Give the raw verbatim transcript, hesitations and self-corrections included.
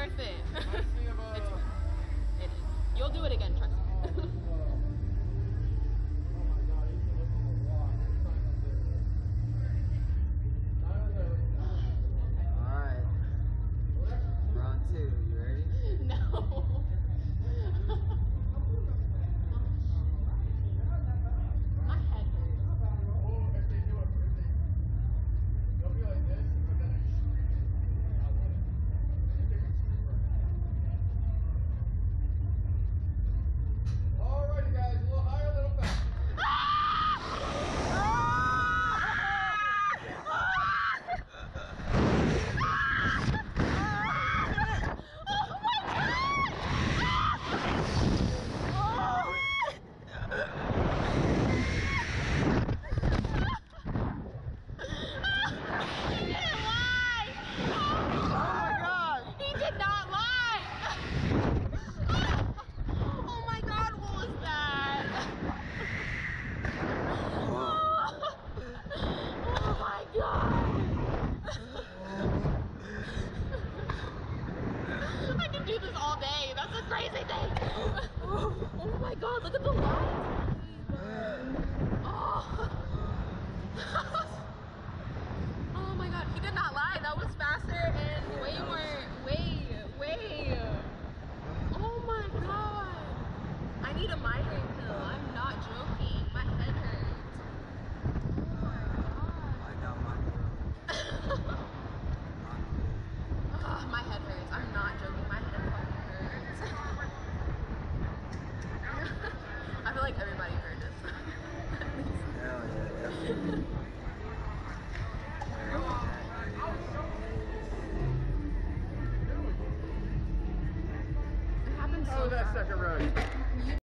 worth it. It's worth it. It is. You'll do it again, trust me. Alright. Round two, you ready? No. My head hurts. Alrighty guys, a little higher, a little faster. I can do this all day. That's a crazy thing. Oh my god, look at the lights. Oh. Oh my god, he did not lie. That was faster and way more, way, way. Oh my god. I need a migraine pill. I'm not joking. My head hurts. Oh my god. I got mine. Oh, my head hurts. I'm not joking. My head fucking hurts. I feel like everybody heard this. Hell yeah, yeah. It happens so Oh, that fast. second row.